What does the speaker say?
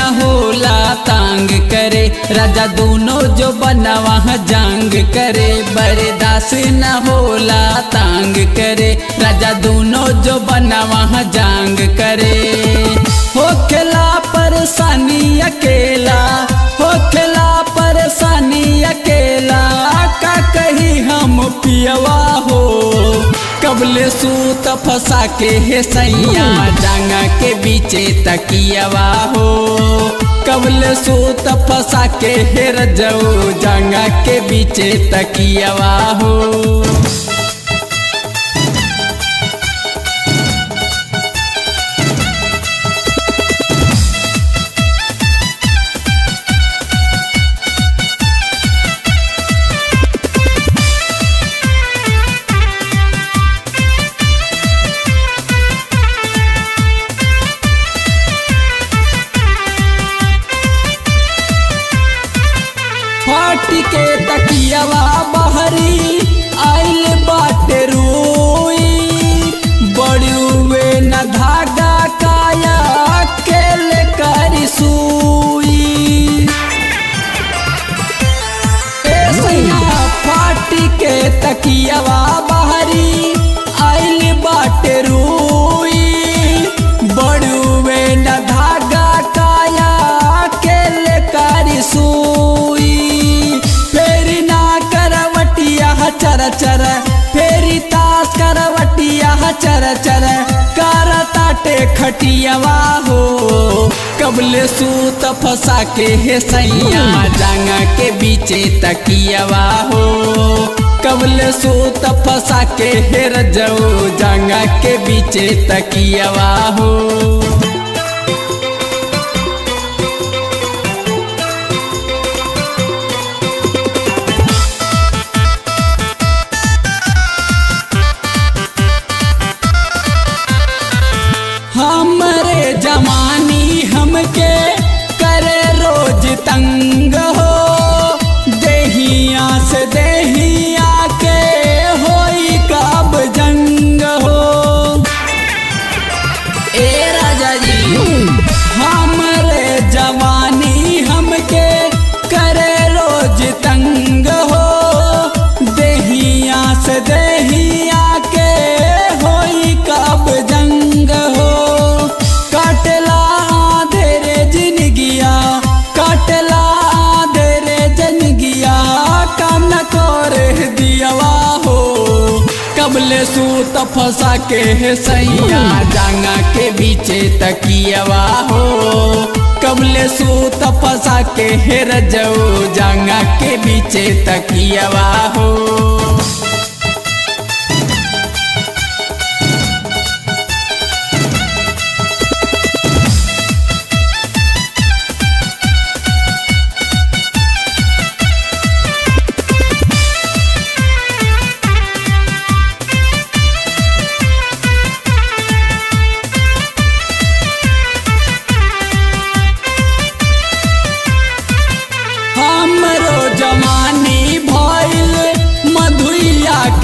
होला तांग करे, राजा दोनों जो बनवा जांग करे। बर्दाश्त न होला तांग करे, राजा दोनों जो बनवा जांग करे। होखेला परेशानी अकेला, होखेला परेशानी अकेला, का कही हम पियवा हो। कबले सूत फंसा के हे सैया जांगा के बीचे तकियवा हो। कबले सूत फंसा के हे रजऊ जांगा के बीचे तकियवा हो। फाटी के तकियवा बहरी आइल बाटे रोई, बड़ुए न धागा काया केले करी सुई। फाटी के तकियवा बहरी आइल बाटे रोई, बड़ुए न धागा काया केले करी सुई। चर चर फेरी तास करवटिया चर चर कर ताटे खटियवा हो। कबले सूत फंसा के हे सैया जांगा के बीचे तकियवा हो। कबले सूत फंसा के हे रजऊ जांगा के बीचे तकियवा हो। हमरे जवानी हमके करे रोज तंग हो, देहिया से देहिया के होई कब जंग हो। ए राजा जी हमरे जवानी हमके करे रोज तंग हो, देहिया से देहिया के होई कब जंग हो। काटला देरे जिनगिया, काटला देरे जनगिया, काम न कर दियवा हो। कबले सूत फंसा के हे सैया जांगा के बीचे तकियवा हो। कबले सूत फंसा के हे रजऊ जांगा के बीचे तकियवा हो।